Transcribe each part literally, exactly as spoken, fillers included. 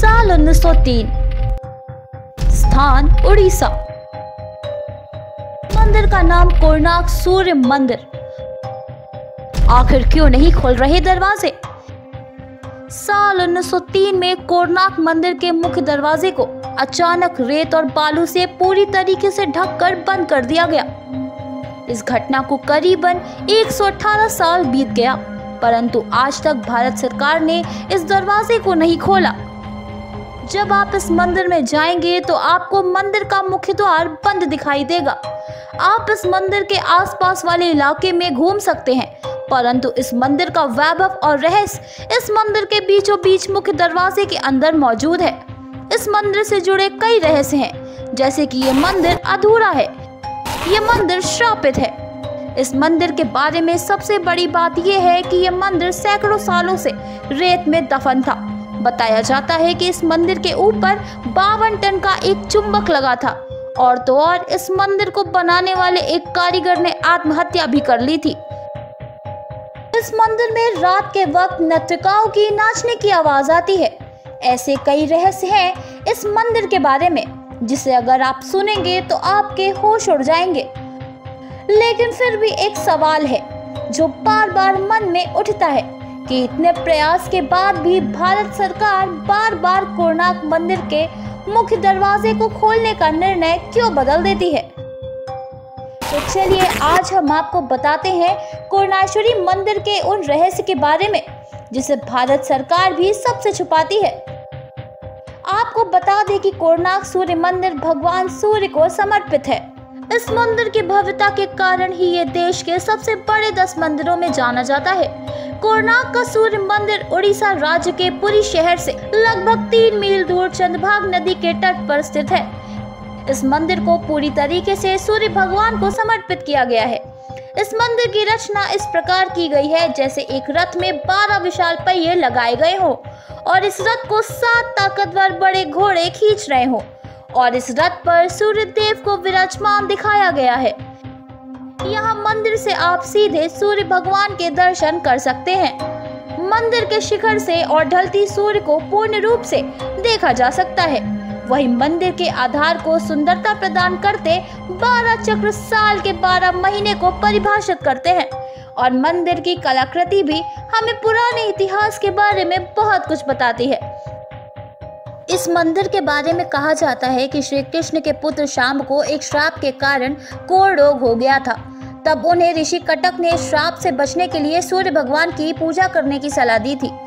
साल उन्नीस सौ तीन। स्थान उड़ीसा। मंदिर का नाम कोणार्क सूर्य मंदिर। आखिर क्यों नहीं खोल रहे दरवाजे? साल उन्नीस सौ तीन में कोणार्क मंदिर के मुख्य दरवाजे को अचानक रेत और बालू से पूरी तरीके से ढककर बंद कर दिया गया। इस घटना को करीबन एक सौ अठारह साल बीत गया, परंतु आज तक भारत सरकार ने इस दरवाजे को नहीं खोला। जब आप इस मंदिर में जाएंगे तो आपको मंदिर का मुख्य द्वार बंद दिखाई देगा। आप इस मंदिर के आसपास वाले इलाके में घूम सकते हैं, परंतु इस मंदिर का वैभव और रहस्य इस मंदिर के बीचों बीच मुख्य दरवाजे के अंदर मौजूद है। इस मंदिर से जुड़े कई रहस्य हैं, जैसे कि ये मंदिर अधूरा है, ये मंदिर श्रापित है। इस मंदिर के बारे में सबसे बड़ी बात यह है कि यह मंदिर सैकड़ों सालों से रेत में दफन था। बताया जाता है कि इस मंदिर के ऊपर बावन टन का एक चुंबक लगा था, और तो और इस मंदिर को बनाने वाले एक कारीगर ने आत्महत्या भी कर ली थी। इस मंदिर में रात के वक्त नर्तकियों की नाचने की आवाज आती है। ऐसे कई रहस्य हैं इस मंदिर के बारे में, जिसे अगर आप सुनेंगे तो आपके होश उड़ जाएंगे। लेकिन फिर भी एक सवाल है जो बार बार मन में उठता है कि इतने प्रयास के बाद भी भारत सरकार बार बार कोणार्क मंदिर के मुख्य दरवाजे को खोलने का निर्णय क्यों बदल देती है। तो चलिए आज हम आपको बताते हैं कोणार्केश्वरी मंदिर के उन रहस्य के बारे में जिसे भारत सरकार भी सबसे छुपाती है। आपको बता दें कि कोणार्क सूर्य मंदिर भगवान सूर्य को समर्पित है। इस मंदिर की भव्यता के कारण ही ये देश के सबसे बड़े दस मंदिरों में जाना जाता है। कोणार्क का सूर्य मंदिर उड़ीसा राज्य के पुरी शहर से लगभग तीन मील दूर चंद्रभागा नदी के तट पर स्थित है। इस मंदिर को पूरी तरीके से सूर्य भगवान को समर्पित किया गया है। इस मंदिर की रचना इस प्रकार की गई है जैसे एक रथ में बारह विशाल पहिए लगाए गए हों और इस रथ को सात ताकतवर बड़े घोड़े खींच रहे हों, और इस रथ पर सूर्य देव को विराजमान दिखाया गया है। यहाँ मंदिर से आप सीधे सूर्य भगवान के दर्शन कर सकते हैं। मंदिर के शिखर से और ढलती सूर्य को पूर्ण रूप से देखा जा सकता है। वही मंदिर के आधार को सुंदरता प्रदान करते बारह चक्र साल के बारह महीने को परिभाषित करते हैं, और मंदिर की कलाकृति भी हमें पुराने इतिहास के बारे में बहुत कुछ बताती है। इस मंदिर के बारे में कहा जाता है कि श्री कृष्ण के पुत्र शाम को एक श्राप के कारण कोढ़ रोग हो गया था। तब उन्हें ऋषि कटक ने श्राप से बचने के लिए सूर्य भगवान की पूजा करने की सलाह दी थी,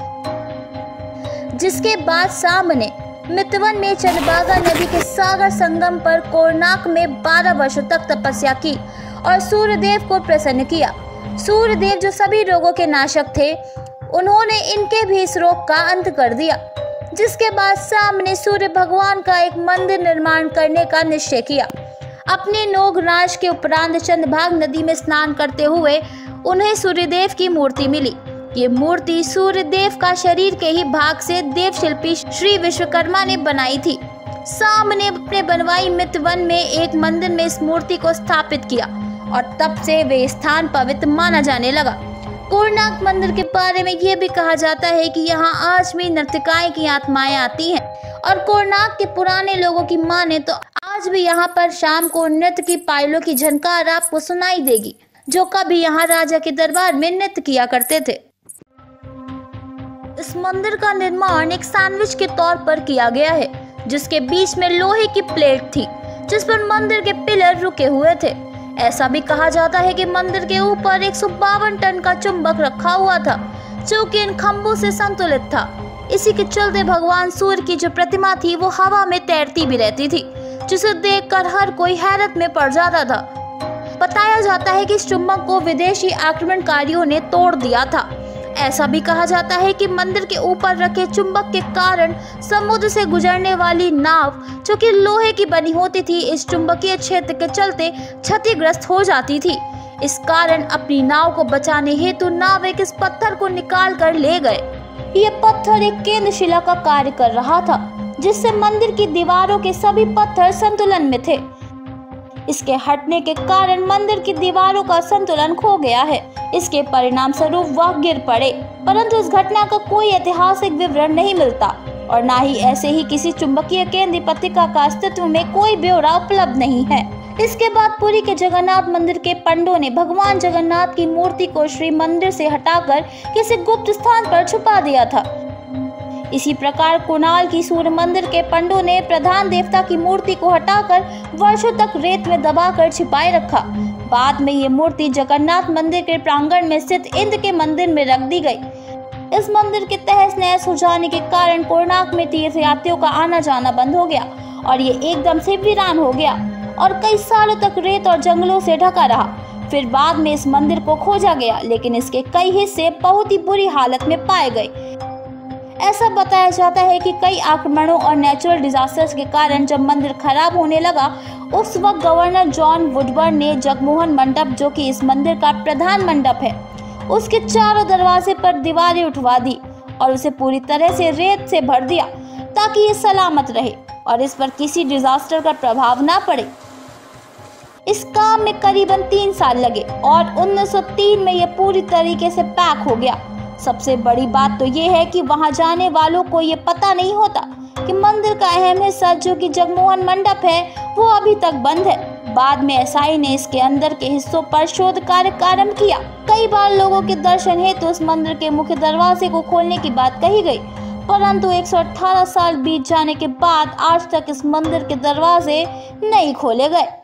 जिसके बाद शाम ने मितवन में चंद्रभागा नदी के सागर संगम पर कोणार्क में बारह वर्षों तक तपस्या की और सूर्य देव को प्रसन्न किया। सूर्य देव जो सभी रोगों के नाशक थे, उन्होंने इनके भी इस रोग का अंत कर दिया, जिसके बाद शाम ने सूर्य भगवान का एक मंदिर निर्माण करने का निश्चय किया। अपने नोग नाश के उपरांत चंद्रभागा नदी में स्नान करते हुए उन्हें सूर्यदेव की मूर्ति मिली। ये मूर्ति सूर्यदेव का शरीर के ही भाग से देव शिल्पी श्री विश्वकर्मा ने बनाई थी। शाम ने अपने बनवाई मितवन में एक मंदिर में इस मूर्ति को स्थापित किया और तब से वे स्थान पवित्र माना जाने लगा। कोणार्क मंदिर के बारे में यह भी कहा जाता है कि यहाँ आज भी नर्तकियों की आत्माएं आती हैं, और कोणार्क के पुराने लोगों की माने तो आज भी यहाँ पर शाम को नृत्य की पायलों की झनकार आपको सुनाई देगी, जो कभी यहाँ राजा के दरबार में नृत्य किया करते थे। इस मंदिर का निर्माण एक सैंडविच के तौर पर किया गया है, जिसके बीच में लोहे की प्लेट थी जिस पर मंदिर के पिलर रुके हुए थे। ऐसा भी कहा जाता है कि मंदिर के ऊपर एक सौ बावन टन का चुंबक रखा हुआ था, जो कि इन खंभों से संतुलित था। इसी के चलते भगवान सूर्य की जो प्रतिमा थी वो हवा में तैरती भी रहती थी, जिसे देखकर हर कोई हैरत में पड़ जाता था। बताया जाता है कि इस चुंबक को विदेशी आक्रमणकारियों ने तोड़ दिया था। ऐसा भी कहा जाता है कि मंदिर के ऊपर रखे चुंबक के कारण समुद्र से गुजरने वाली नाव, जो कि लोहे की बनी होती थी, इस चुंबकीय क्षेत्र के चलते क्षतिग्रस्त हो जाती थी। इस कारण अपनी नाव को बचाने हेतु नाविक इस पत्थर को निकाल कर ले गए। ये पत्थर एक केंद्र शिला का कार्य कर रहा था, जिससे मंदिर की दीवारों के सभी पत्थर संतुलन में थे। इसके हटने के कारण मंदिर की दीवारों का संतुलन खो गया है। इसके परिणाम स्वरूप वह गिर पड़े, परंतु इस घटना का कोई ऐतिहासिक विवरण नहीं मिलता। और ना ही ऐसे ही किसी चुंबकीय केंद्रीय पत्रिका का अस्तित्व में कोई ब्यौरा उपलब्ध नहीं है। इसके बाद पुरी के जगन्नाथ मंदिर के पंडों ने भगवान जगन्नाथ की मूर्ति को श्री मंदिर से हटाकर किसी गुप्त स्थान पर छुपा दिया था। इसी प्रकार कुणाल की सूर्य मंदिर के पंडों ने प्रधान देवता की मूर्ति को हटाकर वर्षों तक रेत में दबाकर छिपाए रखा। बाद में ये मूर्ति जगन्नाथ मंदिर के प्रांगण में स्थित इंद्र के मंदिर में रख दी गई। इस मंदिर के तहस नहस हो जाने के कारण कोणार्क में तीर्थयात्रियों का आना जाना बंद हो गया और ये एकदम से वीरान हो गया और कई सालों तक रेत और जंगलों से ढका रहा। फिर बाद में इस मंदिर को खोजा गया, लेकिन इसके कई हिस्से बहुत ही बुरी हालत में पाए गए। ऐसा बताया जाता है कि कई आक्रमणों और नेचुरल डिजास्टर्स के कारण जब मंदिर खराब होने लगा, उस वक्त गवर्नर जॉन वुडबर्न ने जगमोहन मंडप, जो कि इस मंदिर का प्रधान मंडप है, उसके चारों दरवाजे पर दीवारें उठवा दी और उसे पूरी तरह से रेत से भर दिया ताकि ये सलामत रहे और इस पर किसी डिजास्टर का प्रभाव ना पड़े। इस काम में करीबन तीन साल लगे और उन्नीस सौ तीन में यह पूरी तरीके से पैक हो गया। सबसे बड़ी बात तो ये है कि वहां जाने वालों को ये पता नहीं होता कि मंदिर का अहम हिस्सा, जो कि जगमोहन मंडप है, वो अभी तक बंद है। बाद में एस आई ने इसके अंदर के हिस्सों पर शोध कार्य आरंभ किया। कई बार लोगों के दर्शन हेतु तो उस मंदिर के मुख्य दरवाजे को खोलने की बात कही गई, परंतु एक सौ अठारह साल बीत जाने के बाद आज तक इस मंदिर के दरवाजे नहीं खोले गए।